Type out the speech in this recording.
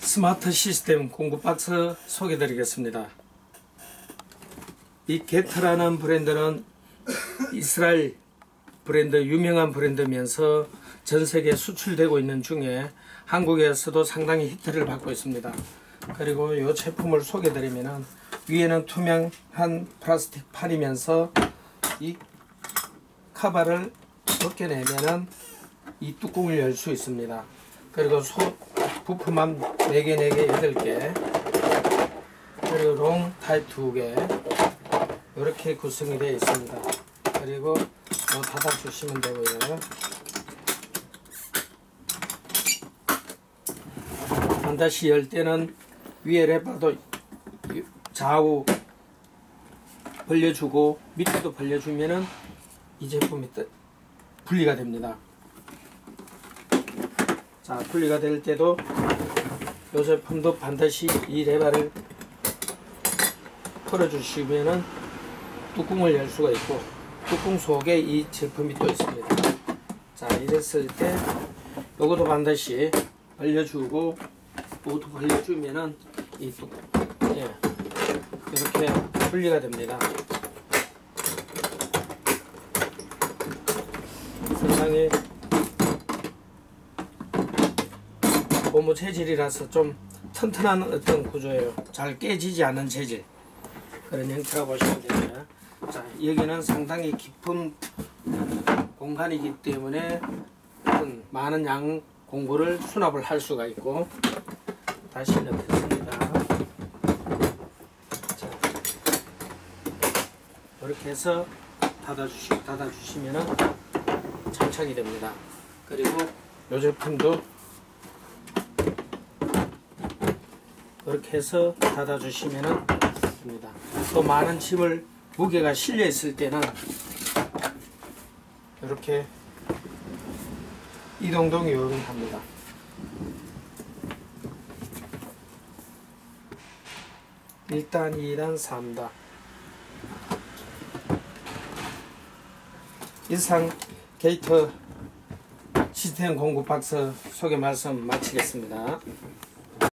스마트 시스템 공구 박스 소개해 드리겠습니다. 이 게트라는 브랜드는 이스라엘 브랜드, 유명한 브랜드면서 전 세계에 수출되고 있는 중에 한국에서도 상당히 히트를 받고 있습니다. 그리고 이 제품을 소개해 드리면은 위에는 투명한 플라스틱 판이면서 이 카바를 벗겨내면은 이 뚜껑을 열 수 있습니다. 그리고 부품만 4개, 4개, 8개, 그리고 롱 타입 2개, 이렇게 구성이 되어 있습니다. 그리고 닫아 주시면 되고요. 반드시 열 때는 위에 레버도 좌우 벌려주고 밑에도 벌려주면은 이 제품이 분리가 됩니다. 자, 분리가 될 때도 이 제품도 반드시 이 레버를 풀어주시면은 뚜껑을 열 수가 있고, 뚜껑 속에 이 제품이 또 있습니다. 자, 이랬을 때 요것도 반드시 벌려주고 모두 벌려주면은 이 뚜껑, 이렇게 분리가 됩니다. 상당히 고무 재질이라서 좀 튼튼한 어떤 구조예요. 잘 깨지지 않는 재질, 그런 형태라고 보시면 됩니다. 자, 여기는 상당히 깊은 공간이기 때문에 많은 양 공구를 수납을 할 수가 있고, 다시 넣겠습니다. 자, 이렇게 해서 닫아주시면은 장착이 됩니다. 그리고 이 제품도 이렇게 해서 닫아주시면은 됩니다. 또 많은 짐을 무게가 실려 있을 때는 이렇게 이동동 요령합니다. 일단 2단 3단. 이상 게이트 시스템 공구 박스 소개 말씀 마치겠습니다.